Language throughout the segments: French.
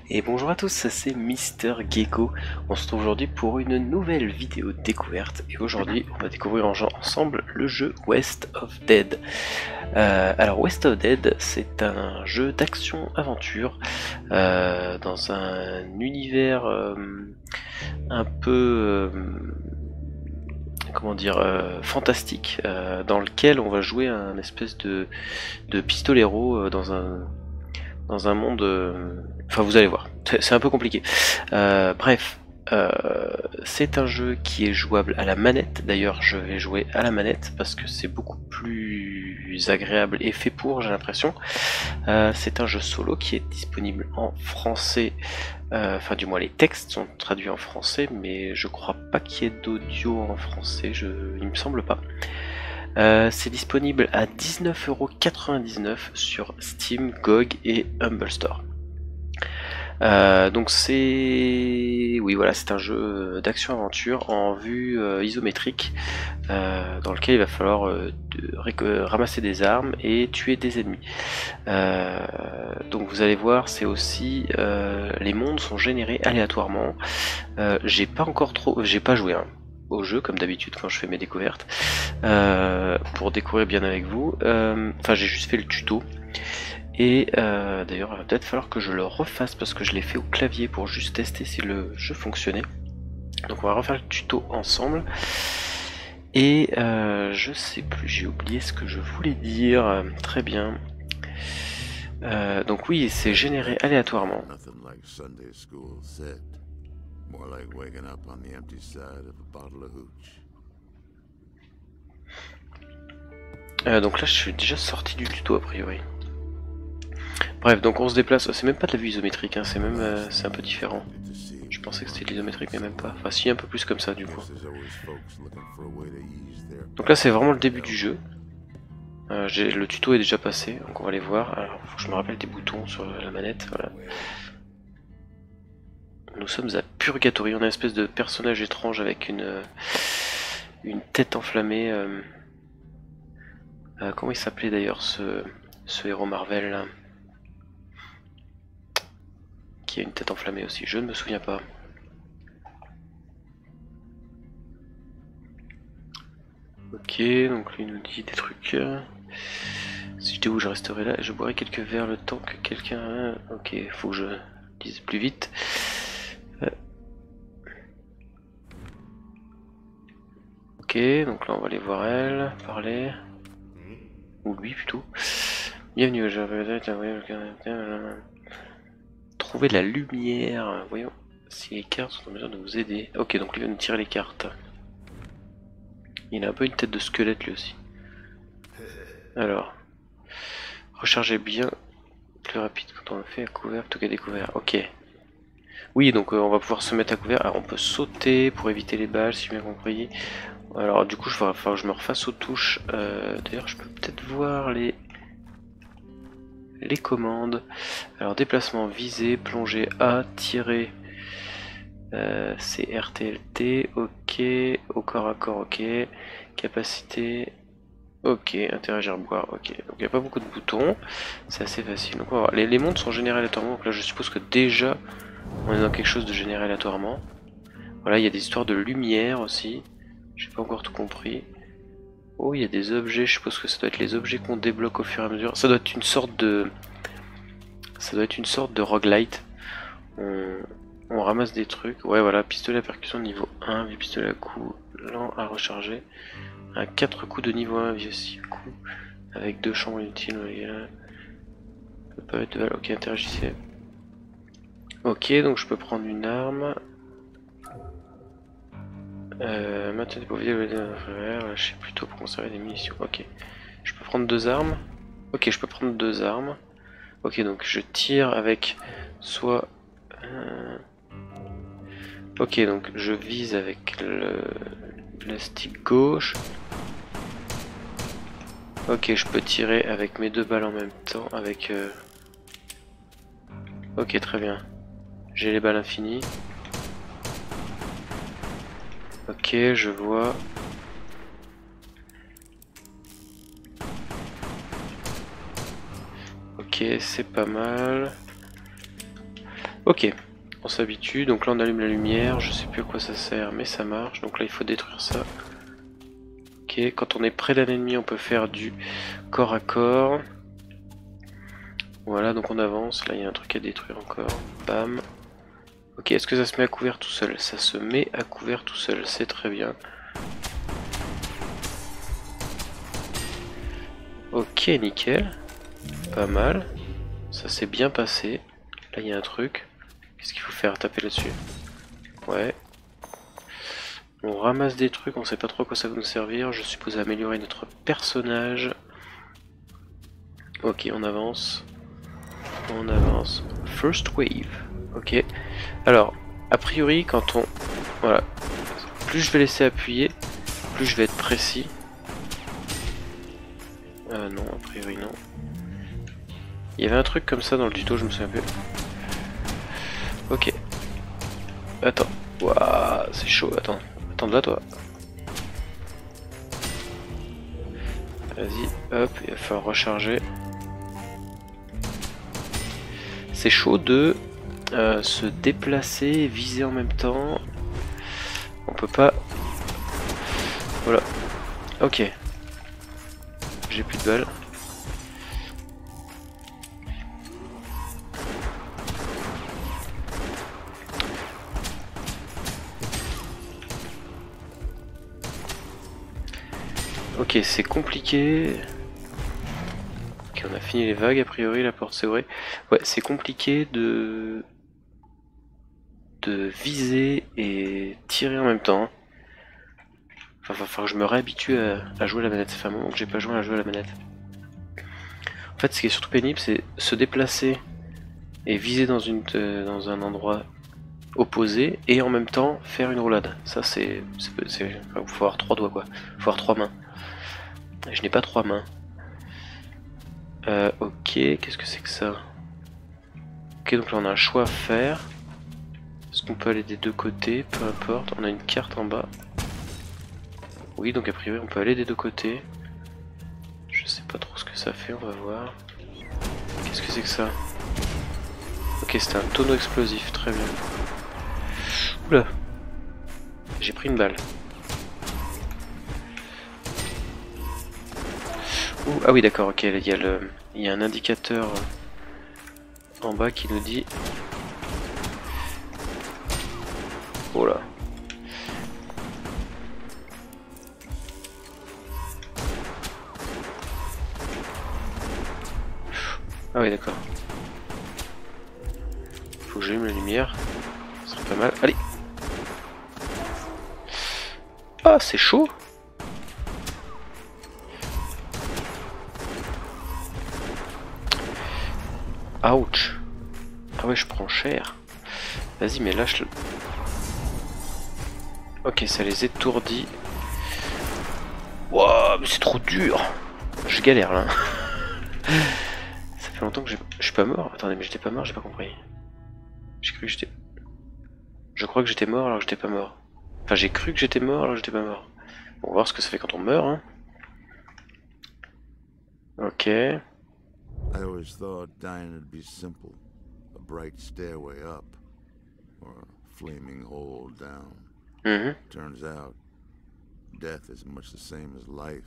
Et bonjour à tous, c'est Mister Gecko. On se retrouve aujourd'hui pour une nouvelle vidéo découverte. Et aujourd'hui, on va découvrir ensemble le jeu West of Dead. Alors West of Dead, c'est un jeu d'action-aventure dans un univers un peu... comment dire, fantastique, dans lequel on va jouer un espèce de pistolero dans un monde... Enfin, vous allez voir, c'est un peu compliqué. Bref, c'est un jeu qui est jouable à la manette. D'ailleurs, je vais jouer à la manette parce que c'est beaucoup plus agréable et fait pour, j'ai l'impression. C'est un jeu solo qui est disponible en français. Enfin, du moins, les textes sont traduits en français, mais je crois pas qu'il y ait d'audio en français. Il me semble pas. C'est disponible à 19,99€ sur Steam, GOG et Humble Store. Donc oui voilà, c'est un jeu d'action-aventure en vue isométrique dans lequel il va falloir ramasser des armes et tuer des ennemis. Donc vous allez voir, c'est aussi les mondes sont générés aléatoirement. J'ai pas joué au jeu comme d'habitude quand je fais mes découvertes pour découvrir bien avec vous. Enfin, j'ai juste fait le tuto. Et d'ailleurs, il va peut-être falloir que je le refasse parce que je l'ai fait au clavier pour juste tester si le jeu fonctionnait. Donc on va refaire le tuto ensemble. Et je sais plus, j'ai oublié ce que je voulais dire. Très bien. Donc oui, c'est généré aléatoirement. Donc là, je suis déjà sorti du tuto a priori. Bref, donc on se déplace, c'est même pas de la vue isométrique, hein, c'est même c'est un peu différent. Je pensais que c'était de l'isométrique, mais même pas. Enfin, si, un peu plus comme ça du coup. Donc là, c'est vraiment le début du jeu. Le tuto est déjà passé, donc on va aller voir. Alors, faut que je me rappelle des boutons sur la manette. Voilà. Nous sommes à Purgatory, on a une espèce de personnage étrange avec une tête enflammée. Comment il s'appelait d'ailleurs ce héros Marvel là, qui a une tête enflammée aussi, je ne me souviens pas. Ok, donc lui nous dit des trucs. Si j'étais où, je resterai là et je boirai quelques verres le temps que quelqu'un... Ok, faut que je dise plus vite. Ok, donc là on va aller voir elle, parler. Ou lui plutôt. Bienvenue, trouver de la lumière. Voyons si les cartes sont en mesure de vous aider. Ok, donc lui va nous tirer les cartes. Il a un peu une tête de squelette lui aussi. Alors, rechargez bien plus rapide quand on le fait à couvert plutôt qu'à découvert. Ok. Oui, donc on va pouvoir se mettre à couvert. Alors on peut sauter pour éviter les balles, si j'ai bien compris. Alors du coup, il va falloir que je me refasse aux touches. D'ailleurs, je peux peut-être voir les commandes. Alors déplacement, visée, plongée A, tirer. C'est RTLT, ok. Au corps à corps, ok. Capacité, ok. Interagir, boire, ok. Donc il n'y a pas beaucoup de boutons. C'est assez facile. Donc on va voir. Les mondes sont générés aléatoirement. Donc là, je suppose que déjà, on est dans quelque chose de généré aléatoirement. Voilà, il y a des histoires de lumière aussi. J'ai pas encore tout compris. Oh, il y a des objets, je suppose que ça doit être les objets qu'on débloque au fur et à mesure. Ça doit être une sorte de... Ça doit être une sorte de roguelite. On ramasse des trucs. Ouais, voilà, pistolet à percussion niveau 1, vieux pistolet à coup lent à recharger. Un 4 coups de niveau 1, vieux 6 coups. Avec 2 chambres inutiles. Ça peut être de... Ok, interagissez. Ok, donc je peux prendre une arme. Maintenez pour vider le lâchez plutôt pour conserver des munitions. Ok. Je peux prendre 2 armes. Ok, je peux prendre 2 armes. Ok, donc je tire avec soit... Ok, donc je vise avec le stick gauche. Ok, je peux tirer avec mes 2 balles en même temps. Avec... Ok, très bien. J'ai les balles infinies. Ok, je vois. Ok, c'est pas mal. Ok, on s'habitue, donc là on allume la lumière, je sais plus à quoi ça sert, mais ça marche, donc là il faut détruire ça. Ok, quand on est près d'un ennemi, on peut faire du corps à corps. Voilà, donc on avance, là il y a un truc à détruire encore, bam. Ok, est-ce que ça se met à couvert tout seul? Ça se met à couvert tout seul, c'est très bien. Ok, nickel, pas mal, ça s'est bien passé. Là il y a un truc, qu'est-ce qu'il faut faire? Taper là-dessus. Ouais. On ramasse des trucs, on sait pas trop à quoi ça va nous servir, je suppose à améliorer notre personnage. Ok, on avance. On avance. First wave. Ok. Alors, a priori, quand on... Voilà. Plus je vais laisser appuyer, plus je vais être précis. Non, a priori non. Il y avait un truc comme ça dans le tuto, je me souviens plus. Ok. Attends. Waouh, c'est chaud, attends. Attends de là, toi. Vas-y, hop, il va falloir recharger. C'est chaud de se déplacer, viser en même temps. On peut pas... Voilà. Ok. J'ai plus de balles. Ok, c'est compliqué. Ok, on a fini les vagues, a priori, la porte c'est vrai. Ouais, c'est compliqué de viser et tirer en même temps. Enfin, va falloir que je me réhabitue à jouer à la manette. Ça fait un moment que j'ai pas joué à jouer à la manette. En fait, ce qui est surtout pénible, c'est se déplacer et viser dans un endroit opposé et en même temps faire une roulade. Ça, c'est... Enfin, faut avoir 3 doigts, quoi. Faut avoir 3 mains. Et je n'ai pas 3 mains. Ok, qu'est-ce que c'est que ça? Ok, donc là on a un choix à faire. Est-ce qu'on peut aller des deux côtés? Peu importe, on a une carte en bas. Oui, donc a priori on peut aller des deux côtés. Je sais pas trop ce que ça fait, on va voir. Qu'est-ce que c'est que ça? Ok, c'est un tonneau explosif, très bien. Oula! J'ai pris une balle. Ouh, ah oui d'accord, ok, il y a un indicateur en bas qui nous dit... Oh là. Ah oui d'accord. Faut que j'allume la lumière. Ce serait pas mal. Allez! Ah c'est chaud! Ouch! Ah ouais je prends cher. Vas-y mais lâche le... Ok ça les étourdit. Wouah mais c'est trop dur! Je galère là. Ça fait longtemps que je suis pas mort. Attendez mais j'étais pas mort, j'ai pas compris. J'ai cru que j'étais... Je crois que j'étais mort alors que j'étais pas mort. Enfin j'ai cru que j'étais mort alors que j'étais pas mort. Bon, on va voir ce que ça fait quand on meurt hein. Ok. I always thought dying would be simple. A bright stairway up, or a flaming hole down. Turns out, death is much the same as life.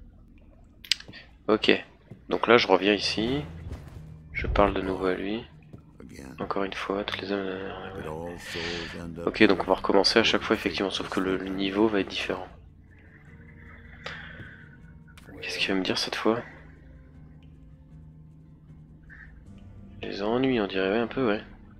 Ok. Donc là je reviens ici. Je parle de nouveau à lui. Encore une fois, toutes les âmes... Ok, donc on va recommencer à chaque fois effectivement, sauf que le niveau va être différent. Qu'est-ce qu'il va me dire cette fois? Les ennuis, on dirait un peu, ouais.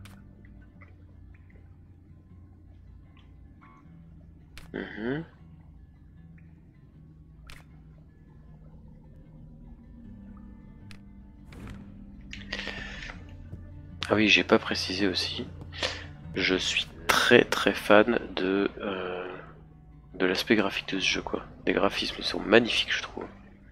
Ah oui, j'ai pas précisé aussi. Je suis très fan de l'aspect graphique de ce jeu, quoi. Les graphismes sont magnifiques, je trouve.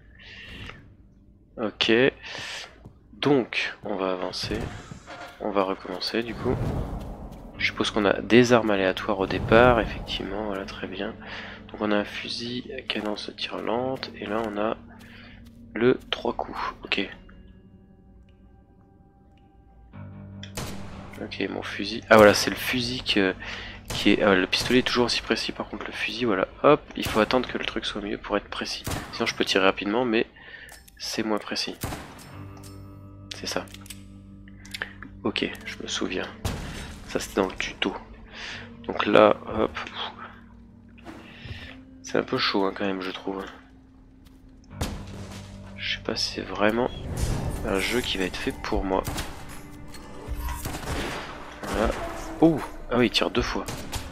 Ok. Donc, on va avancer. On va recommencer, du coup. Je suppose qu'on a des armes aléatoires au départ, effectivement, voilà, très bien. Donc on a un fusil à cadence de tir lente, et là on a le 3 coups. Ok. Ok, mon fusil. Ah voilà, c'est le fusil qui est... le pistolet est toujours aussi précis, par contre le fusil, voilà. Hop, il faut attendre que le truc soit mieux pour être précis. Sinon je peux tirer rapidement, mais c'est moins précis. C'est ça. Ok, je me souviens. Ça c'était dans le tuto. Donc là, hop. C'est un peu chaud hein, quand même, je trouve. Je sais pas si c'est vraiment un jeu qui va être fait pour moi. Voilà. Oh, ah oui, il tire 2 fois.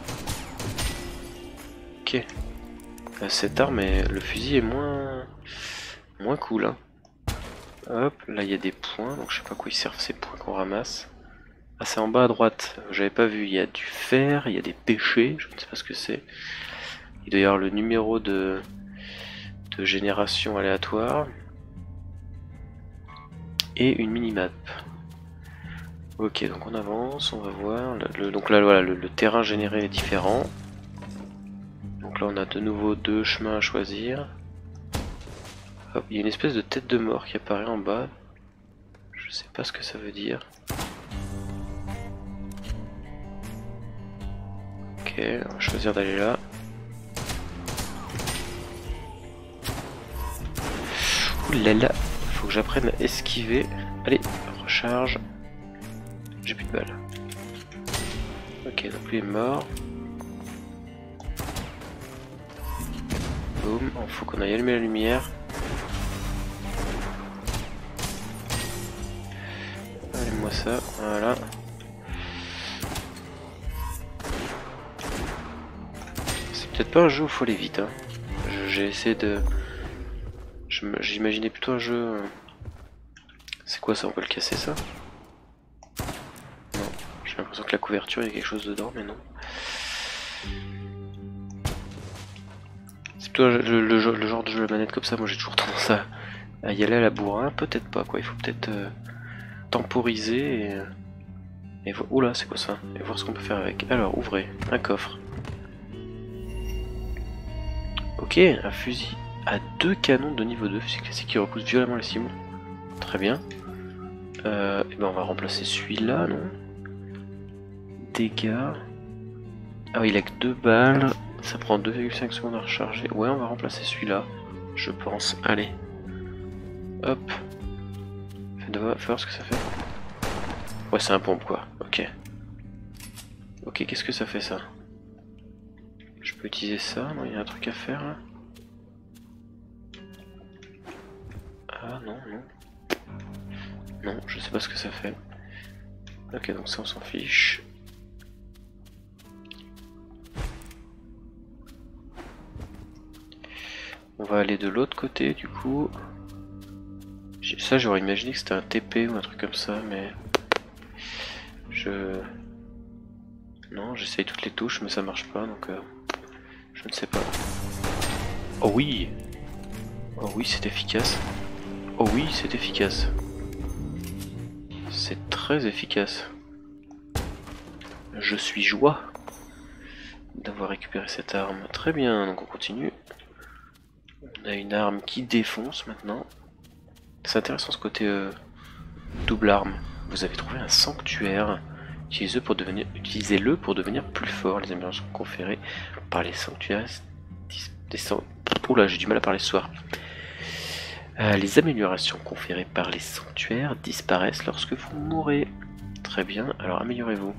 Ok. Cette arme, le fusil est moins cool. Hein. Hop, là il y a des points, donc je sais pas à quoi ils servent ces points qu'on ramasse. Ah, c'est en bas à droite, j'avais pas vu. Il y a du fer, il y a des pêchers, je ne sais pas ce que c'est. Il doit y avoir le numéro de génération aléatoire. Et une minimap. Ok, donc on avance, on va voir. Donc là, voilà, le terrain généré est différent. Donc là, on a de nouveau 2 chemins à choisir. Hop, il y a une espèce de tête de mort qui apparaît en bas. Je sais pas ce que ça veut dire. Ok, on va choisir d'aller là. Ouh là là, faut que j'apprenne à esquiver. Allez, recharge. J'ai plus de balles. Ok, donc lui est mort. Boum, il faut qu'on aille allumer la lumière. Allume-moi ça, voilà. C'est peut-être pas un jeu où il faut aller vite. Hein. J'ai essayé de... J'imaginais plutôt un jeu... C'est quoi ça? On peut le casser ça? Non, j'ai l'impression que la couverture, il y a quelque chose dedans, mais non. C'est plutôt le genre de jeu à manette comme ça, moi j'ai toujours tendance à y aller à la bourrin. Peut-être pas quoi, il faut peut-être temporiser et voir... Oula, c'est quoi ça? Et voir ce qu'on peut faire avec. Alors, ouvrez, un coffre. Ok, un fusil à 2 canons de niveau 2, fusil classique qui repousse violemment les cibles. Très bien. Et ben on va remplacer celui-là, non? Dégâts. Ah oui, il a que 2 balles. Ça prend 2,5 secondes à recharger. Ouais, on va remplacer celui-là, je pense. Allez. Hop. Fais voir ce que ça fait. Ouais, c'est un pompe quoi. Ok. Ok, qu'est-ce que ça fait ça? Je peux utiliser ça? Non, il y a un truc à faire là. Ah non, non. Non, je sais pas ce que ça fait. Ok, donc ça on s'en fiche. On va aller de l'autre côté du coup. Ça j'aurais imaginé que c'était un TP ou un truc comme ça, mais... Non, j'essaye toutes les touches mais ça marche pas, donc... Je ne sais pas. Oh oui! Oh oui, c'est efficace. Oh oui, c'est efficace. C'est très efficace. Je suis joie d'avoir récupéré cette arme. Très bien, donc on continue. On a une arme qui défonce maintenant. C'est intéressant ce côté double arme. Vous avez trouvé un sanctuaire. Utilisez-le pour devenir plus fort. Les améliorations conférées par les sanctuaires... Oula, j'ai du mal à parler ce soir. Les améliorations conférées par les sanctuaires disparaissent lorsque vous mourrez. Très bien, alors améliorez-vous.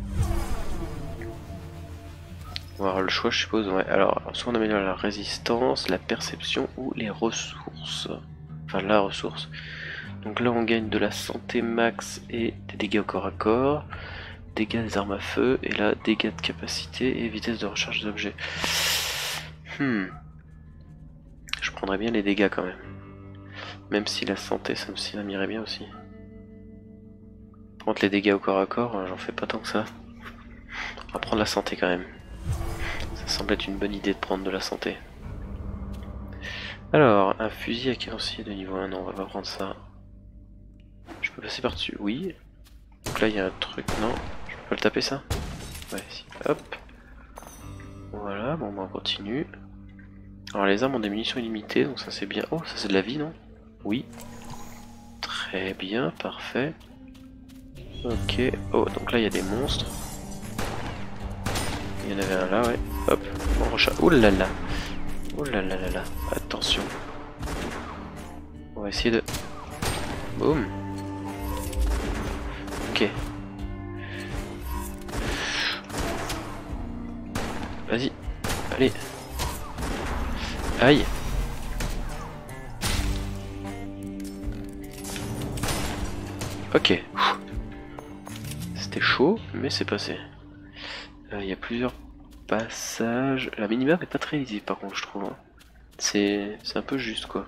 On va avoir le choix, je suppose. Ouais, alors, soit on améliore la résistance, la perception ou les ressources. Enfin, la ressource. Donc là, on gagne de la santé max et des dégâts au corps à corps. Dégâts des armes à feu. Et là, dégâts de capacité et vitesse de recharge des objets. Je prendrais bien les dégâts quand même. Même si la santé, ça m'irait bien aussi. Par contre, les dégâts au corps à corps, j'en fais pas tant que ça. On va prendre la santé quand même. Ça semble être une bonne idée de prendre de la santé. Alors, un fusil à cadencier de niveau 1, non, on va pas prendre ça. Je peux passer par-dessus, oui. Donc là, il y a un truc, non. Je peux pas le taper ça? Ouais, si. Hop. Voilà, bon, on continue. Alors, les armes ont des munitions illimitées, donc ça c'est bien. Oh, ça c'est de la vie, non? Oui. Très bien, parfait. Ok, oh donc là il y a des monstres. Il y en avait un là, ouais. Hop, on recharge. Oh là là. Oh là là là là. Attention. On va essayer de... Boum. Ok. Vas-y. Allez. Aïe. Ok. C'était chaud, mais c'est passé. Il y a plusieurs passages. La minimap est pas très lisible par contre, je trouve. Hein. C'est un peu juste quoi.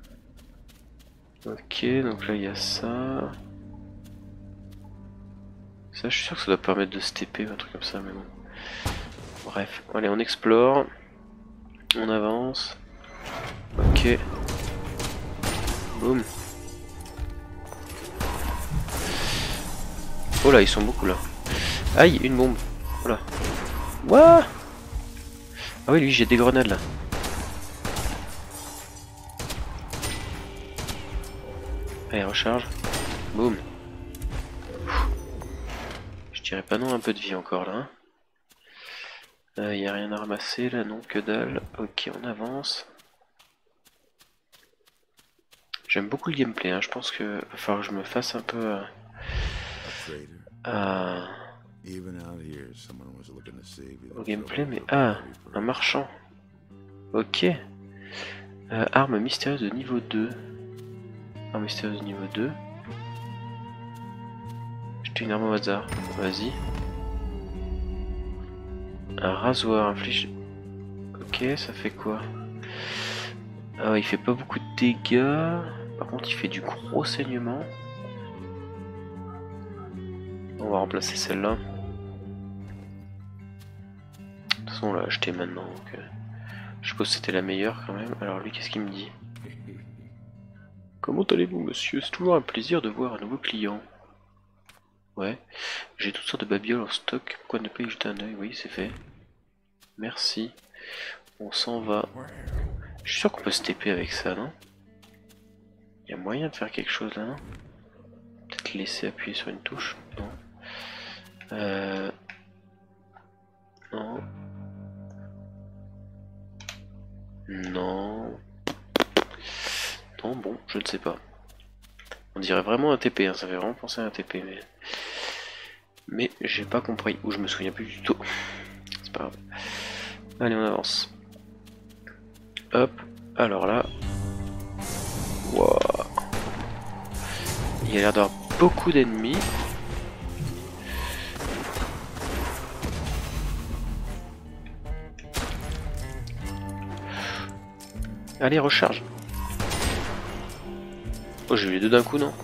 Ok, donc là il y a ça. Ça, je suis sûr que ça doit permettre de se TP ou un truc comme ça, mais bon. Bref, allez, on explore. On avance. Ok. Boum. Oh là, ils sont beaucoup là. Aïe, une bombe. Oh là. Wouah. Ah oui, lui, j'ai des grenades là. Allez, recharge. Boum. Je dirais pas non, un peu de vie encore là. Y a rien à ramasser là, non, que dalle. Ok, on avance. J'aime beaucoup le gameplay, hein. Je pense que va falloir que je me fasse un peu au gameplay, mais ah, un marchand. Ok. Arme mystérieuse de niveau 2. Arme mystérieuse de niveau 2. J'ai une arme au hasard. Vas-y. Un rasoir inflige. Ok, ça fait quoi? Il fait pas beaucoup de dégâts. Par contre, il fait du gros saignement. On va remplacer celle-là. De toute façon, on l'a acheté maintenant. Donc, je suppose que c'était la meilleure quand même. Alors, lui, qu'est-ce qu'il me dit? Comment allez-vous, monsieur? C'est toujours un plaisir de voir un nouveau client. Ouais. J'ai toutes sortes de babioles en stock. Pourquoi ne pas y jeter un oeil? Oui, c'est fait. Merci. On s'en va. Je suis sûr qu'on peut se TP avec ça, non? Il y a moyen de faire quelque chose là, non? Peut-être laisser appuyer sur une touche? Non. Non. Non. Non, bon, je ne sais pas. On dirait vraiment un TP, hein, ça fait vraiment penser à un TP, mais j'ai pas compris, ou je me souviens plus du tout. C'est pas grave. Allez, on avance. Hop, alors là. Wow. Il y a l'air d'avoir beaucoup d'ennemis. Allez, recharge. Oh, j'ai eu les deux d'un coup, non?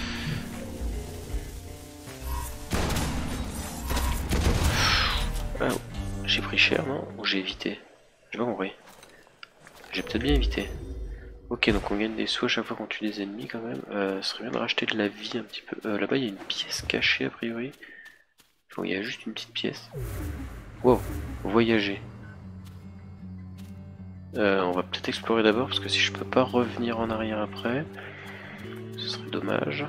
Ah, j'ai pris cher, non? Ou j'ai évité? J'ai pas compris. J'ai peut-être bien évité. Ok, donc on gagne des sous à chaque fois qu'on tue des ennemis quand même. Ce serait bien de racheter de la vie un petit peu. Là-bas, il y a une pièce cachée a priori. Bon, il y a juste une petite pièce. Wow, voyager. On va peut-être explorer d'abord parce que si je peux pas revenir en arrière après, ce serait dommage.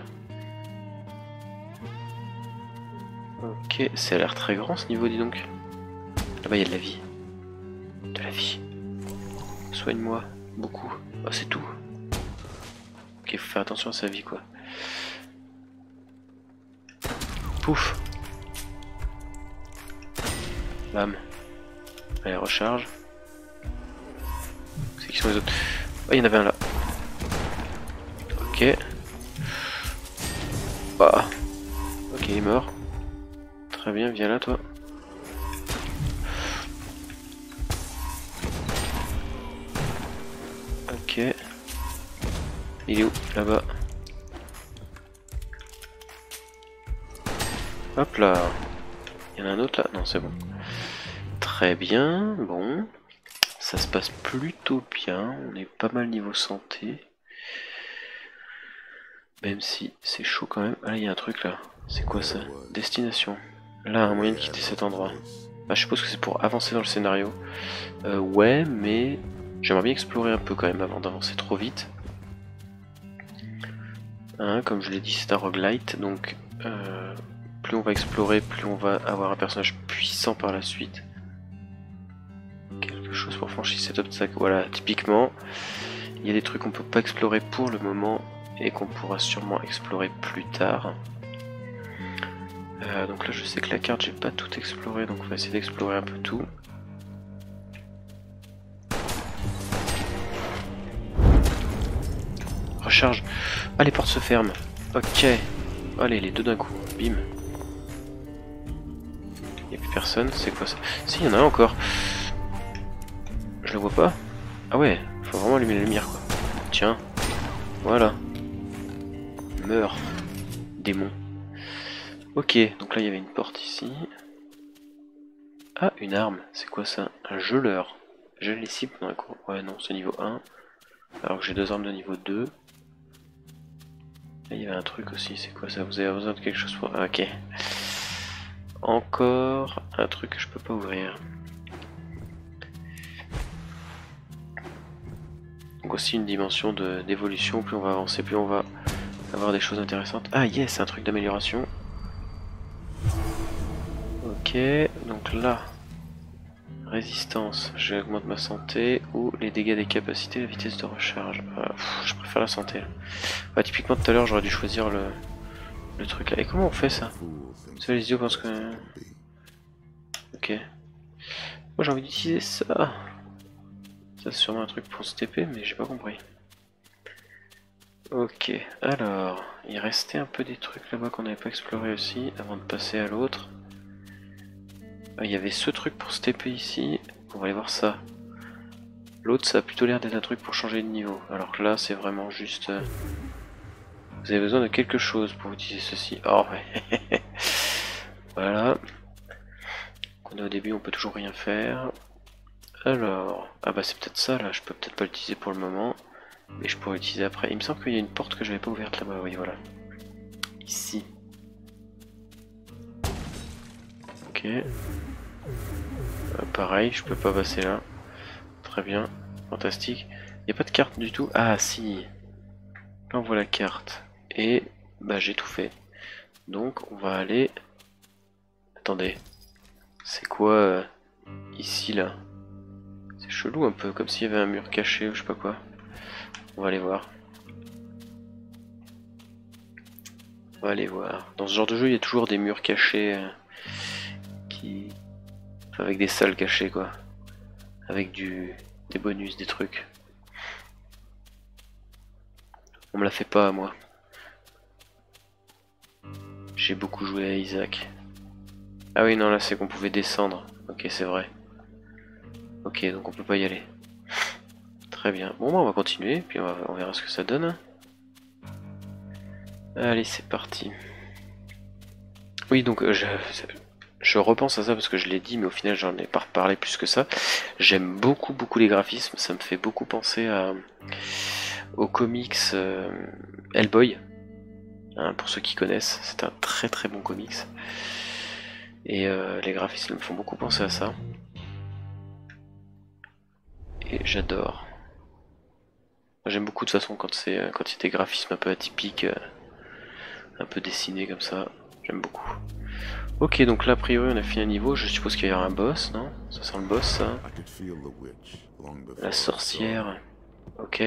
Ok, ça a l'air très grand ce niveau, dis donc. Là-bas, il y a de la vie. De la vie. Soigne-moi. Beaucoup. Ah, c'est tout. Ok, faut faire attention à sa vie, quoi. Pouf. Bam. Allez, recharge. C'est qui sont les autres? Ah, il y en avait un là. Ok. Ah. Ok, il est mort. Très bien, viens là, toi. Ok. Il est où? Là-bas. Hop là. Il y en a un autre là? Non, c'est bon. Très bien. Bon. Ça se passe plutôt bien. On est pas mal niveau santé. Même si c'est chaud quand même. Ah là, il y a un truc là. C'est quoi ça? Destination. Là, un moyen de quitter cet endroit. Ah, je suppose que c'est pour avancer dans le scénario. Ouais, mais j'aimerais bien explorer un peu quand même avant d'avancer trop vite. Hein, comme je l'ai dit, c'est un roguelite, donc plus on va explorer, plus on va avoir un personnage puissant par la suite. Quelque chose pour franchir cet obstacle. Voilà, typiquement, il y a des trucs qu'on peut pas explorer pour le moment et qu'on pourra sûrement explorer plus tard. Donc là je sais que la carte j'ai pas tout exploré, donc on va essayer d'explorer un peu tout. Recharge. Ah, les portes se ferment. Ok. Allez, les deux d'un coup. Bim. Il n'y a plus personne. C'est quoi ça? Si, il y en a un encore. Je le vois pas. Ah ouais, faut vraiment allumer la lumière quoi. Tiens. Voilà. Meurs. Démon. Ok, donc là il y avait une porte ici. Ah, une arme. C'est quoi ça? Un geleur. Gèle les cibles dans la cour. Ouais, non, c'est niveau 1. Alors que j'ai deux armes de niveau 2. Là, il y avait un truc aussi. C'est quoi ça? Vous avez besoin de quelque chose pour... Ah, ok. Encore un truc que je peux pas ouvrir. Donc aussi une dimension d'évolution. Plus on va avancer, plus on va avoir des choses intéressantes. Ah yes, un truc d'amélioration. Ok, donc là, résistance, j'augmente ma santé, ou les dégâts des capacités, la vitesse de recharge. Je préfère la santé. Là. Ouais, typiquement tout à l'heure j'aurais dû choisir le truc là. Et comment on fait ça? Ça les idiots pensent que... Ok. Moi j'ai envie d'utiliser ça. Ça c'est sûrement un truc pour se TP, mais j'ai pas compris. Ok, alors, il restait un peu des trucs là-bas qu'on n'avait pas exploré aussi, avant de passer à l'autre. Il y avait ce truc pour se TP ici, on va aller voir ça. L'autre ça a plutôt l'air d'être un truc pour changer de niveau, alors que là c'est vraiment juste... Vous avez besoin de quelque chose pour utiliser ceci. Oh ouais. Voilà. On est au début, on peut toujours rien faire. Alors, ah bah c'est peut-être ça là, je peux peut-être pas l'utiliser pour le moment. Mais je pourrais l'utiliser après. Il me semble qu'il y a une porte que j'avais pas ouverte là-bas, oui voilà. Ici. Ok. Pareil, je peux pas passer là. Très bien, fantastique. Il n'y a pas de carte du tout. Ah si. Là on voit la carte. Et bah j'ai tout fait. Donc on va aller... Attendez. C'est quoi ici là? C'est chelou un peu, comme s'il y avait un mur caché ou je sais pas quoi. On va aller voir. On va aller voir. Dans ce genre de jeu, il y a toujours des murs cachés enfin, avec des salles cachées quoi. Avec des bonus, des trucs. On me la fait pas à moi. J'ai beaucoup joué à Isaac. Ah oui non là c'est qu'on pouvait descendre. Ok c'est vrai. Ok donc on peut pas y aller. Très bien. Bon bah on va continuer, puis on verra ce que ça donne. Allez c'est parti. Oui donc je repense à ça parce que je l'ai dit mais au final j'en ai pas reparlé plus que ça. J'aime beaucoup les graphismes, ça me fait beaucoup penser aux comics Hellboy. Hein, pour ceux qui connaissent, c'est un très bon comics. Et les graphismes me font beaucoup penser à ça. Et j'adore. J'aime beaucoup de toute façon quand il y a des graphismes un peu atypiques, un peu dessinés comme ça. J'aime beaucoup. Ok, donc là a priori on a fini un niveau. Je suppose qu'il y aura un boss, non? Ça sent le boss ça. La sorcière. Ok.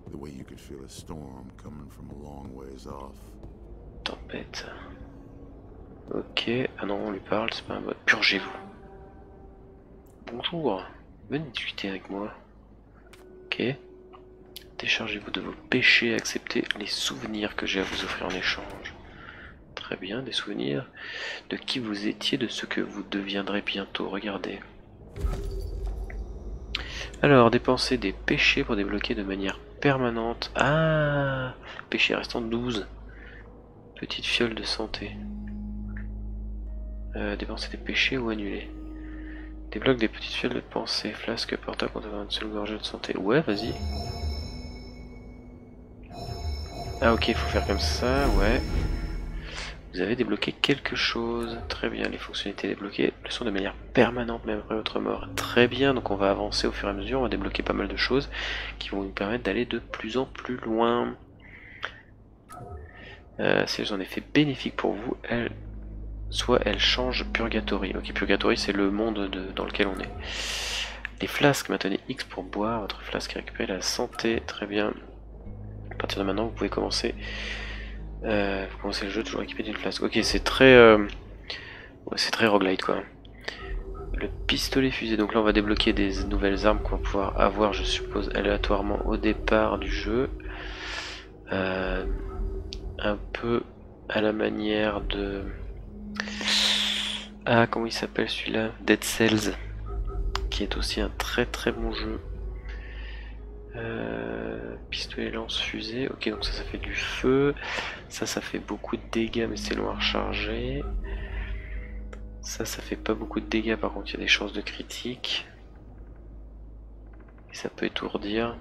Tempête. Ok. Ah non, on lui parle, c'est pas un boss. Purgez-vous. Bonjour. Venez discuter avec moi. Ok. Déchargez-vous de vos péchés et acceptez les souvenirs que j'ai à vous offrir en échange. Très bien, des souvenirs de qui vous étiez, de ce que vous deviendrez bientôt. Regardez. Alors, dépensez des péchés pour débloquer de manière permanente. Ah, péché restant 12. Petite fiole de santé. Dépenser des péchés ou annuler. Débloque des petites fioles de pensée. Flasque portable contenant une seule gorgée de santé. Ouais, vas-y. Ah ok, il faut faire comme ça, ouais. Vous avez débloqué quelque chose. Très bien, les fonctionnalités débloquées le sont de manière permanente même après votre mort. Très bien, donc on va avancer au fur et à mesure, on va débloquer pas mal de choses qui vont nous permettre d'aller de plus en plus loin. Si elles ont un effet bénéfique pour vous, elles soit elle change Purgatory. Ok, Purgatory c'est le monde dans lequel on est. Les flasques, maintenez X pour boire. Votre flasque récupère la santé. Très bien. À partir de maintenant, vous pouvez commencer. Vous commencez le jeu toujours équipé d'une flasque. Ok, c'est très roguelite quoi. Le pistolet fusée. Donc là, on va débloquer des nouvelles armes qu'on va pouvoir avoir, je suppose, aléatoirement au départ du jeu. Un peu à la manière de... Ah, comment il s'appelle celui-là? Dead Cells, qui est aussi un très très bon jeu. Pistolet lance-fusée, ok, donc ça fait du feu. Ça fait beaucoup de dégâts, mais c'est long à recharger. Ça fait pas beaucoup de dégâts, par contre il y a des chances de critique. Et ça peut étourdir.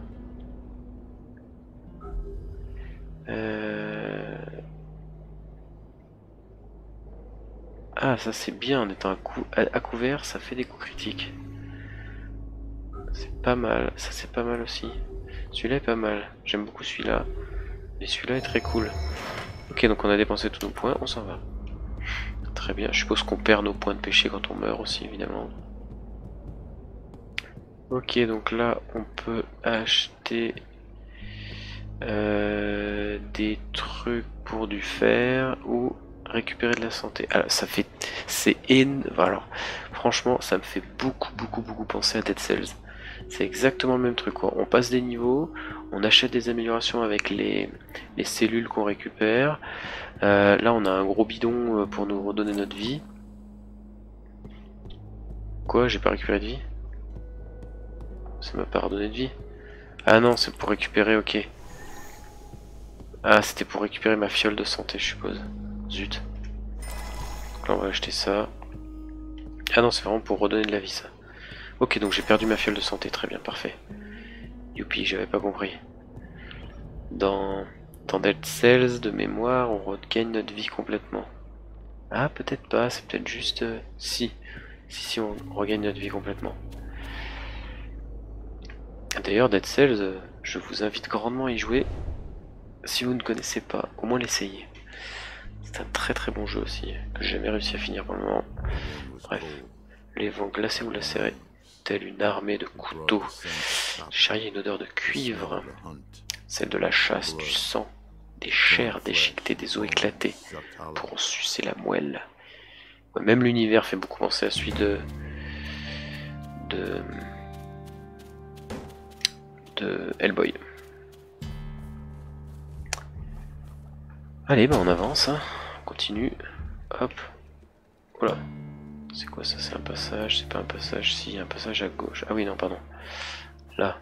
Ah, ça c'est bien, en étant à couvert, ça fait des coups critiques. C'est pas mal, ça c'est pas mal aussi. Celui-là est pas mal, j'aime beaucoup celui-là. Et celui-là est très cool. Ok, donc on a dépensé tous nos points, on s'en va. Très bien, je suppose qu'on perd nos points de péché quand on meurt aussi, évidemment. Ok, donc là, on peut acheter des trucs pour du fer ou récupérer de la santé. Alors, ça fait... C'est alors, franchement, ça me fait beaucoup penser à Dead Cells. C'est exactement le même truc, quoi. On passe des niveaux, on achète des améliorations avec les cellules qu'on récupère. Là, on a un gros bidon pour nous redonner notre vie. Quoi? J'ai pas récupéré de vie? Ça m'a pas redonné de vie? Ah non, c'est pour récupérer, ok. Ah, c'était pour récupérer ma fiole de santé, je suppose. Zut. Donc là, on va acheter ça. Ah non, c'est vraiment pour redonner de la vie, ça. Ok, donc j'ai perdu ma fiole de santé, très bien, parfait. Youpi, j'avais pas compris. Dans Dead Cells, de mémoire, on regagne notre vie complètement. Ah, peut-être pas, c'est peut-être juste... Si, on regagne notre vie complètement. D'ailleurs, Dead Cells, je vous invite grandement à y jouer. Si vous ne connaissez pas, au moins l'essayer. C'est un très très bon jeu aussi, que j'ai jamais réussi à finir pour le moment. Bref, les vents glacés ou lacérés, telle une armée de couteaux. Charrier une odeur de cuivre, celle de la chasse, du sang, des chairs déchiquetées, des os éclatés, pour en sucer la moelle. Ouais, même l'univers fait beaucoup penser à celui de Hellboy. Allez, bah on avance, hein. On continue. Hop. Voilà. C'est quoi ça? C'est un passage? C'est pas un passage? Si, un passage à gauche. Ah oui, non, pardon. Là.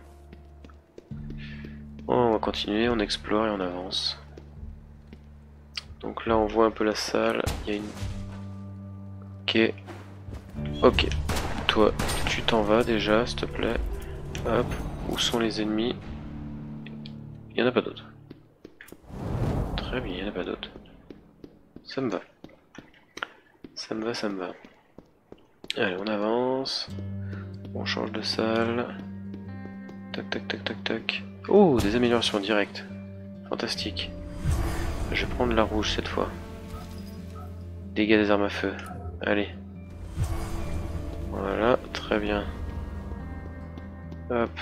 Bon, on va continuer, on explore et on avance. Donc là, on voit un peu la salle. Il y a une... Ok. Ok. Toi, tu t'en vas déjà, s'il te plaît. Hop. Où sont les ennemis? Il n'y en a pas d'autres. Très bien, il n'y en a pas d'autres. Ça me va. Ça me va. Allez, on avance. On change de salle. Tac. Oh, des améliorations directes. Fantastique. Je vais prendre la rouge cette fois. Dégâts des armes à feu. Allez. Voilà, très bien. Hop.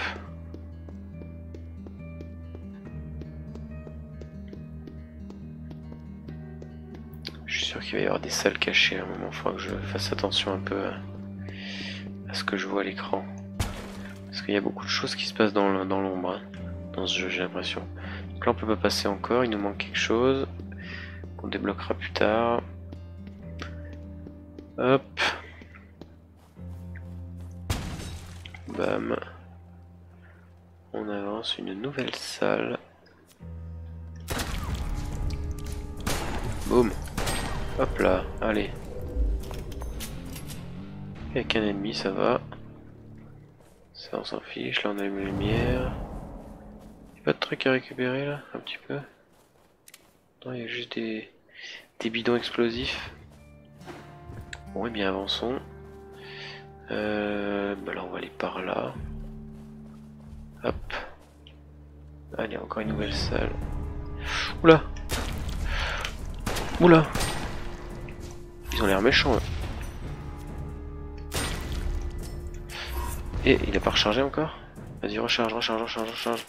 Je suis sûr qu'il va y avoir des salles cachées à un moment. Il faudra que je fasse attention un peu à ce que je vois à l'écran. Parce qu'il y a beaucoup de choses qui se passent dans l'ombre, hein, dans ce jeu, j'ai l'impression. Donc là, on peut pas passer encore. Il nous manque quelque chose qu'on débloquera plus tard. Hop. Bam. On avance, une nouvelle salle. Boum. Hop là, allez. Il n'y a qu'un ennemi, ça va. Ça, on s'en fiche. Là, on a une lumière. Il n'y a pas de truc à récupérer là, un petit peu? Non, il y a juste des bidons explosifs. Bon, et bien avançons. Bah là, on va aller par là. Hop. Allez, encore une nouvelle salle. Oula! Ils ont l'air méchants. Eux. Et il a pas rechargé encore? Vas-y, recharge, recharge, recharge, recharge.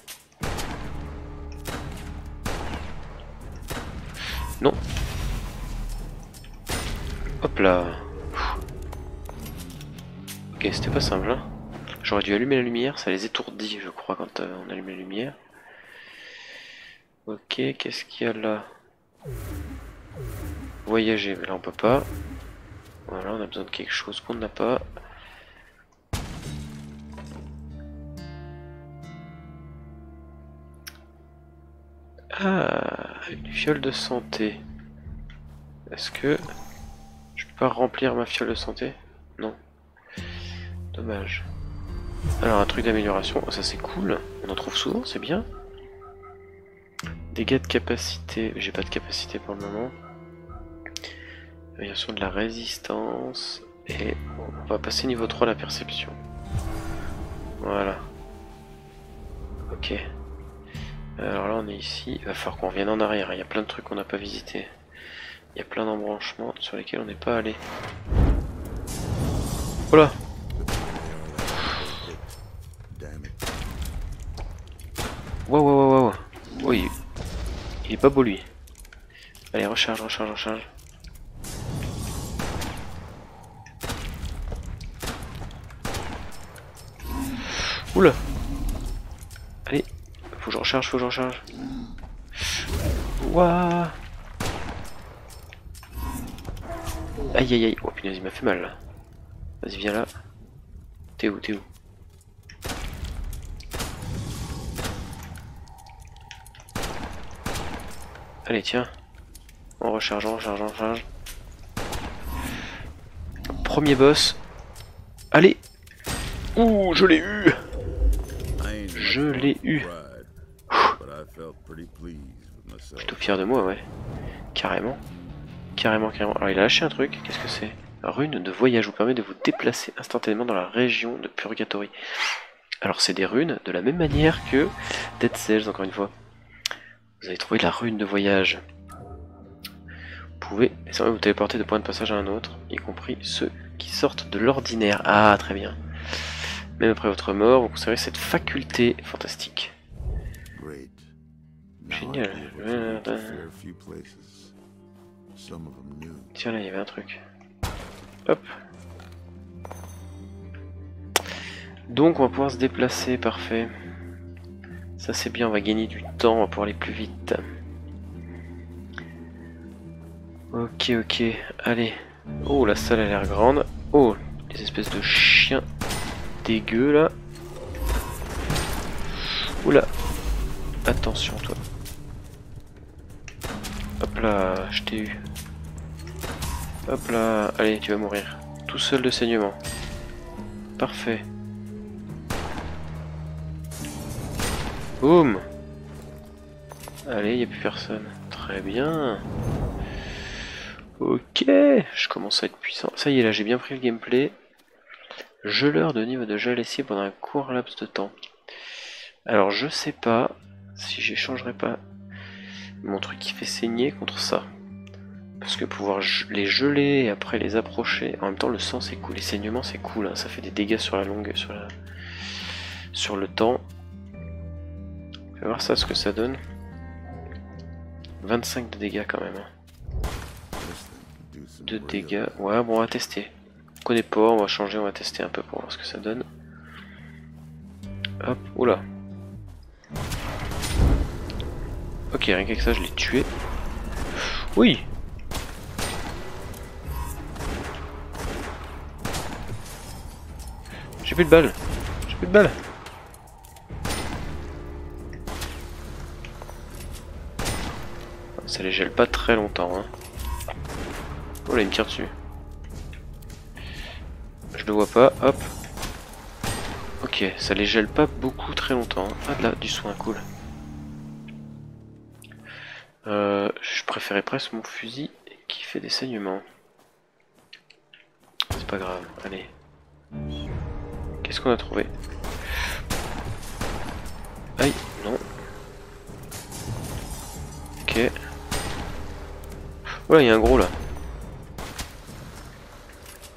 Non. Hop là. Ok, c'était pas simple. Hein. J'aurais dû allumer la lumière, ça les étourdit, je crois, quand on allume la lumière. Ok, qu'est-ce qu'il y a là? Voyager, mais là on peut pas. Voilà, on a besoin de quelque chose qu'on n'a pas. Ah, une fiole de santé. Est-ce que je peux pas remplir ma fiole de santé? Non. Dommage. Alors un truc d'amélioration, ça c'est cool. On en trouve souvent, c'est bien. Dégâts de capacité, j'ai pas de capacité pour le moment. Amélioration de la résistance. Et on va passer niveau 3 la perception. Voilà. Ok. Alors là on est ici, il va falloir qu'on revienne en arrière, il y a plein de trucs qu'on n'a pas visités. Il y a plein d'embranchements sur lesquels on n'est pas allé. Voilà. Wow, wow, wow, wow. Oui, il est pas beau lui. Allez, recharge, recharge, recharge. Oula. Allez, faut que je recharge, faut que je recharge. Ouah. Aïe aïe aïe. Oh punaise, il m'a fait mal là. Vas-y, viens là. T'es où, t'es où? Allez, tiens. On recharge, on recharge, on recharge. Premier boss. Allez. Ouh, je l'ai eu. Je l'ai eu. Je suis tout fier de moi, ouais. Carrément. Carrément, carrément. Alors il a lâché un truc. Qu'est-ce que c'est? Rune de voyage vous permet de vous déplacer instantanément dans la région de Purgatory. Alors c'est des runes de la même manière que Dead Cells, encore une fois. Vous avez trouvé la rune de voyage. Vous pouvez désormais vous téléporter de point de passage à un autre, y compris ceux qui sortent de l'ordinaire. Ah, très bien. Même après votre mort, vous conservez cette faculté fantastique. Génial. Tiens, là, il y avait un truc. Hop. Donc, on va pouvoir se déplacer, parfait. Ça, c'est bien, on va gagner du temps, on va pouvoir aller plus vite. Ok, ok, allez. Oh, la salle a l'air grande. Oh, les espèces de chiens dégueux, là. Oula. Attention, toi. Hop là, je t'ai eu. Hop là, allez, tu vas mourir. Tout seul de saignement. Parfait. Boum. Allez, il n'y a plus personne. Très bien. Ok, je commence à être puissant. Ça y est, là, j'ai bien pris le gameplay. Geleur de niveau de gel ici pendant un court laps de temps. Alors, je sais pas si j'échangerai pas mon truc qui fait saigner contre ça. Parce que pouvoir les geler et après les approcher, en même temps le sang c'est cool, les saignements c'est cool, hein, ça fait des dégâts sur la longue, sur le temps. On va voir ça ce que ça donne. 25 de dégâts quand même. 2 dégâts, ouais bon on va tester. On connaît pas, on va changer, on va tester un peu pour voir ce que ça donne. Hop, oula. Ok, rien qu'avec ça je l'ai tué. Oui. J'ai plus de balles. J'ai plus de balles. Ça les gèle pas très longtemps. Hein. Oh là, il me tire dessus. Je le vois pas. Hop. Ok, ça les gèle pas beaucoup très longtemps. Ah là, du soin, cool. Je préférais presque mon fusil qui fait des saignements. C'est pas grave, allez. Qu'est-ce qu'on a trouvé? Aïe, non. Ok. Voilà, il y a un gros là.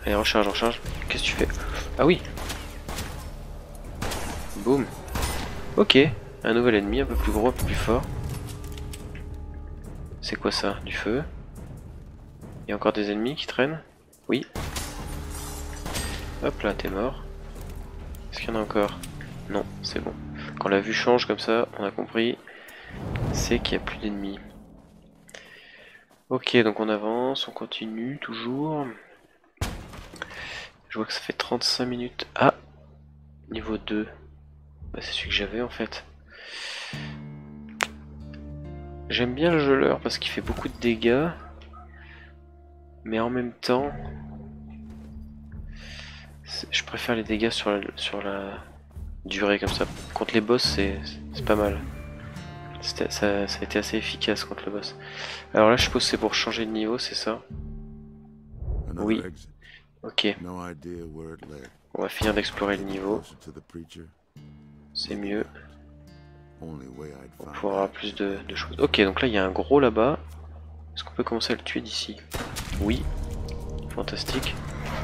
Allez, recharge, recharge. Qu'est-ce que tu fais? Ah oui. Boum. Ok, un nouvel ennemi, un peu plus gros, un peu plus fort. C'est quoi ça? Du feu? Il y a encore des ennemis qui traînent? Oui. Hop là, t'es mort. Est-ce qu'il y en a encore? Non, c'est bon. Quand la vue change comme ça, on a compris, c'est qu'il n'y a plus d'ennemis. Ok, donc on avance, on continue toujours. Je vois que ça fait 35 minutes. Ah! Niveau 2. Bah, c'est celui que j'avais en fait. J'aime bien le geleur parce qu'il fait beaucoup de dégâts. Mais en même temps, je préfère les dégâts sur la durée comme ça. Contre les boss, c'est pas mal. Ça a été assez efficace contre le boss. Alors là, je suppose que c'est pour changer de niveau, c'est ça? Oui. Ok. On va finir d'explorer le niveau. C'est mieux. On pourra avoir plus de choses. Ok, donc là, il y a un gros là-bas. Est-ce qu'on peut commencer à le tuer d'ici? Oui. Fantastique.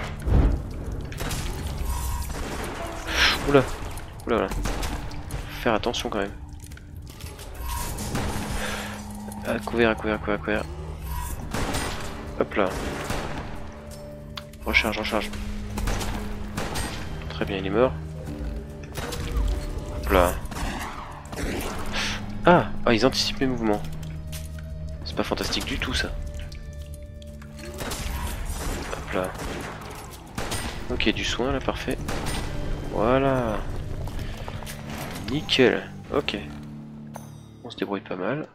Oula. Oula, oula. Faut faire attention quand même. À couvert, à couvert, à couvert, à couvert. Hop là. Recharge, recharge. Très bien, il est mort. Hop là. Ah, ah, ils anticipent mes mouvements. C'est pas fantastique du tout ça. Hop là. Ok, du soin là, parfait. Voilà. Nickel. Ok. On se débrouille pas mal.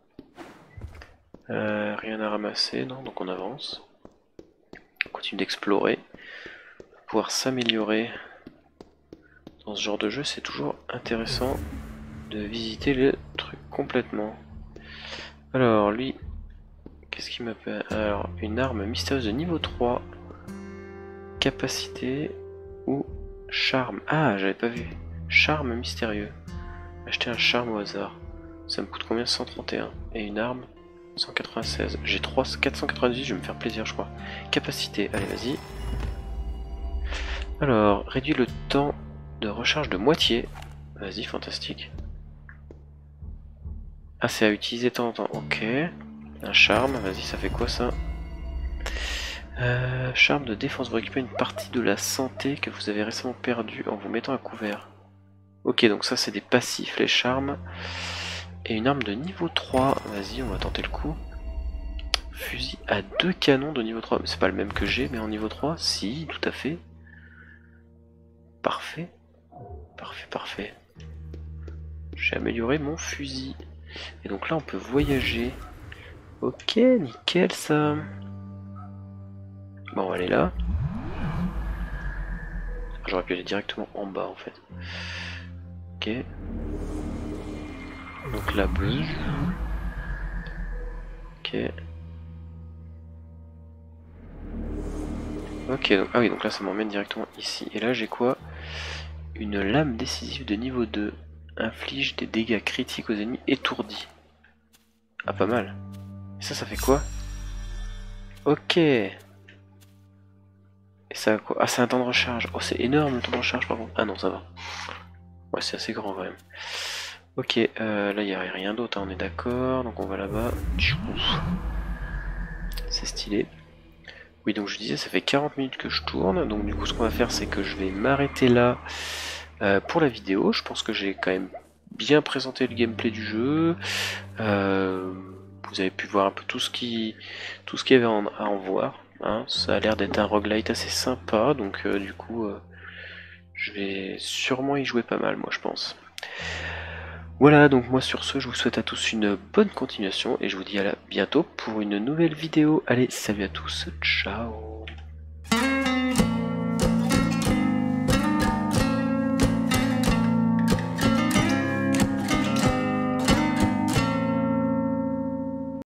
Rien à ramasser, non, donc on avance. On continue d'explorer. Pouvoir s'améliorer dans ce genre de jeu, c'est toujours intéressant de visiter le truc complètement. Alors, lui, qu'est-ce qu'il m'appelle? Alors, une arme mystérieuse de niveau 3. Capacité ou charme. Ah, j'avais pas vu. Charme mystérieux. Acheter un charme au hasard. Ça me coûte combien? 131. Et une arme 196. J'ai 498, je vais me faire plaisir, je crois. Capacité, allez, vas-y. Alors, réduit le temps de recharge de moitié. Vas-y, fantastique. Ah, c'est à utiliser de temps en temps. Ok. Un charme, vas-y, ça fait quoi ça? Charme de défense, vous récupérez une partie de la santé que vous avez récemment perdue en vous mettant à couvert. Ok, donc ça c'est des passifs, les charmes. Et une arme de niveau 3, vas-y, on va tenter le coup. Fusil à 2 canons de niveau 3, c'est pas le même que j'ai, mais en niveau 3, si, tout à fait. Parfait. Parfait, parfait. J'ai amélioré mon fusil. Et donc là on peut voyager. Ok, nickel ça. Bon, on va aller là. J'aurais pu aller directement en bas en fait. Ok. Donc là, bouge. Ok. Ok, donc, ah oui, donc là ça m'emmène directement ici. Et là j'ai quoi? Une lame décisive de niveau 2. Inflige des dégâts critiques aux ennemis étourdis. Ah, pas mal. Et ça fait quoi? Ok. Et ça quoi? Ah, c'est un temps de recharge. Oh, c'est énorme le temps de recharge par contre. Ah non, ça va. Ouais, c'est assez grand quand même. Ok, là il n'y a rien d'autre, hein, on est d'accord. Donc on va là-bas. C'est stylé. Oui, donc je disais, ça fait 40 minutes que je tourne. Donc du coup, ce qu'on va faire, c'est que je vais m'arrêter là pour la vidéo. Je pense que j'ai quand même bien présenté le gameplay du jeu. Vous avez pu voir un peu tout ce qu'il y avait à en voir. Hein. Ça a l'air d'être un roguelite assez sympa. Donc du coup, je vais sûrement y jouer pas mal, moi je pense. Voilà, donc moi sur ce, je vous souhaite à tous une bonne continuation et je vous dis à bientôt pour une nouvelle vidéo. Allez, salut à tous, ciao!